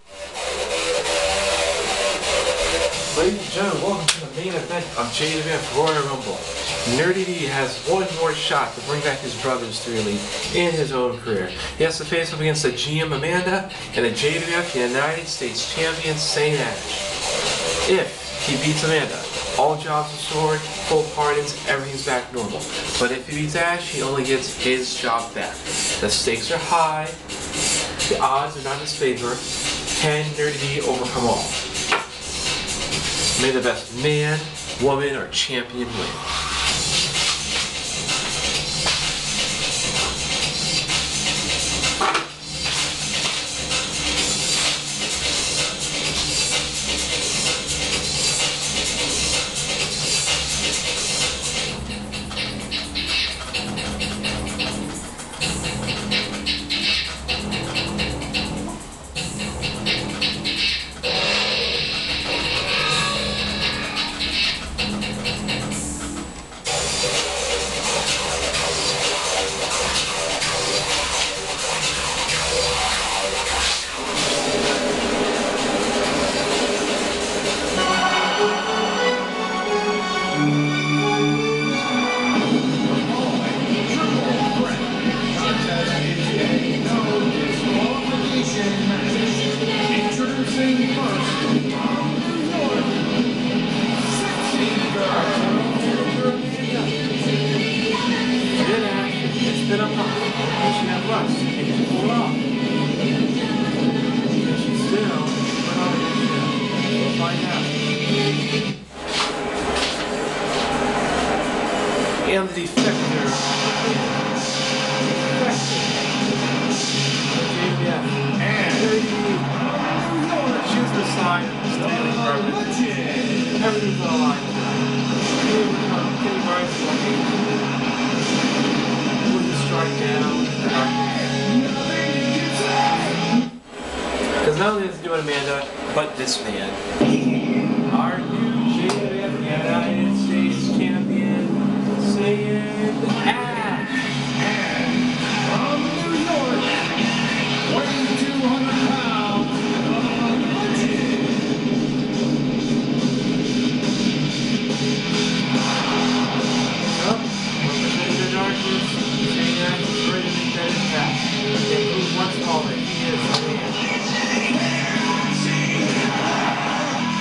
Ladies and gentlemen, welcome to the main event of JWF Royal Rumble. Nerdy D has one more shot to bring back his brothers to the elite in his own career. He has to face up against the GM Amanda and the JWF United States Champion Saiyan. If he beats Amanda, all jobs restored, full pardons, everything's back normal. But if he beats Ash, he only gets his job back. The stakes are high, the odds are not in his favor. Can Nerdy D overcome all? May the best man, woman, or champion win. And the defector. JWF. And choose the side of the standing garbage. Everything's on the line tonight. Kenny Barnes will just strike down. Because not only does he do it Amanda, but this man. Our new JWF United States Champion, Saiyan Ash. And from New York, weighing 200 pounds, the legend. Well, representing the darkness, Saiyan Ash is ready to make that impact. And who once called it, he is Saiyan.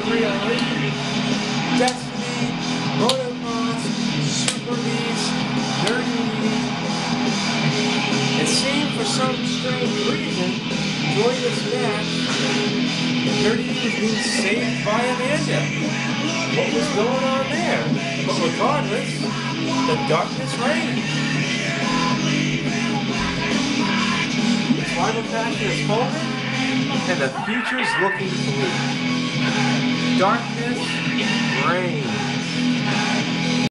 3 already. Destiny, Motocross, Super Beast, Nerdy. It seemed for some strange reason, during this match, Nerdy was being saved by Amanda. What was going on there? But regardless, the darkness reigned. The tribal faction is folded, and the future's looking bleak. Darkness reigns.